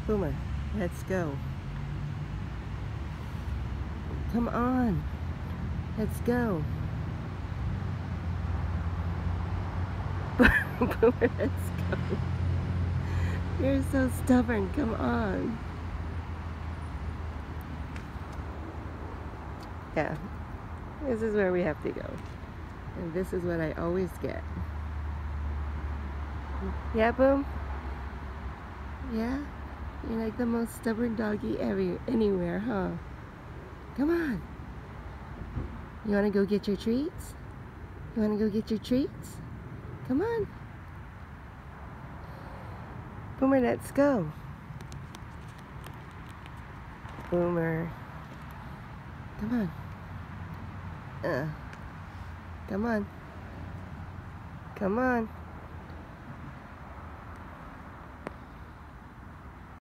Boomer, let's go. Come on. Let's go. Boomer, let's go. You're so stubborn. Come on. Yeah. This is where we have to go. And this is what I always get. Yeah, Boom? Yeah? You're like the most stubborn doggy anywhere, huh? Come on. You want to go get your treats? You want to go get your treats? Come on. Boomer, let's go. Boomer. Come on. Come on. Come on.